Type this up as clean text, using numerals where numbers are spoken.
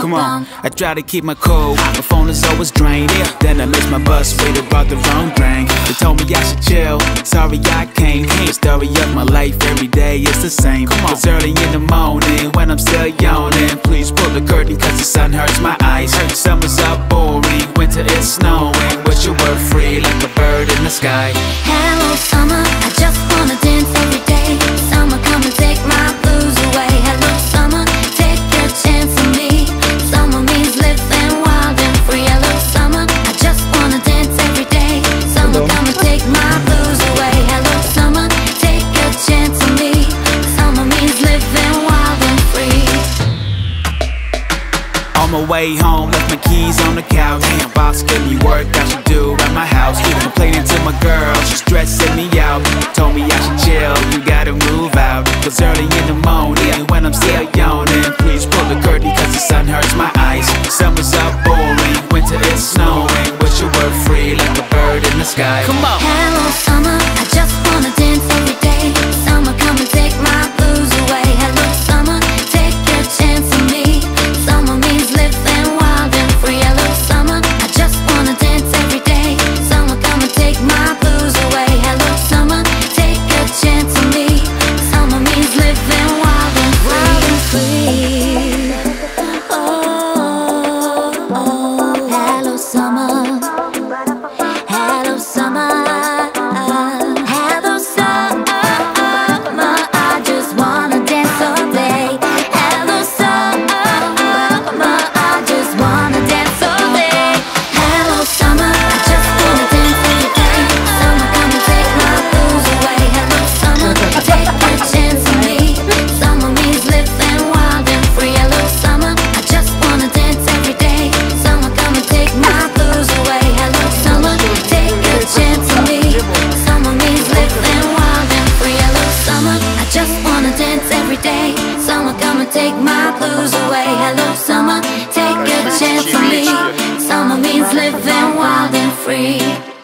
Come on, I try to keep my cool, my phone is always drained. Then I miss my bus, waited, bought the wrong drink. They told me I should chill, sorry I can't. The story of my life, every day is the same. It's early in the morning, when I'm still yawning. Please pull the curtain, cause the sun hurts my eyes. Summer's up boring, winter is snowing. Wish you were free, like a bird in the sky. Hello summer, I just wanna dance every day. Summer, come and take my blues away. Hello summer, take a chance on me. Summer means living wild and free. Hello summer, I just wanna dance every day. Summer, come and take my blues away. Hello summer, take a chance on me. Summer means living wild and free. On my way home, left my keys on the couch. Boss gave me work I should do at my house. Complaining to my girl, she's stressing me out. Told me I should chill, you gotta move out. Cause early in the morning, when I'm still yawning. Please pull the curtain, cause the sun hurts my eyes. Summer's up boring, winter is snowing. Wish you were free, like a bird in the sky. Come on! Hello summer, I just wanna dance every day. Summer, come and take my blues away. Hello summer, take a chance on me. Summer means living wild and free. Hello summer, I just wanna dance every day. Summer, come and take my blues away. Hello summer, take a chance on me. Summer means living wild and free. Oh, oh, hello summer. Hello summer. Hello summer, I just wanna dance all day. Hello summer, I just wanna dance all day. Hello summer, I just wanna dance every day. Summer, come and take my blues away. Hello summer, take a chance on me. Summer means living wild and free. Hello summer, I just wanna dance every day. Summer, come and take my blues away. Hello summer, take a chance on me. Summer means living wild and free. Hello summer, I just wanna dance every day. Summer, come and take my blues away. Hello summer, take a chance on me. Summer means living wild and free.